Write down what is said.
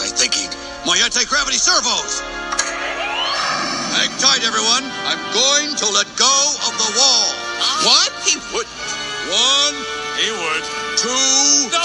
I thinking? My anti-gravity servos! Hang tight, everyone. I'm going to let go of the wall. What? He wouldn't. 1. He would. 2. No!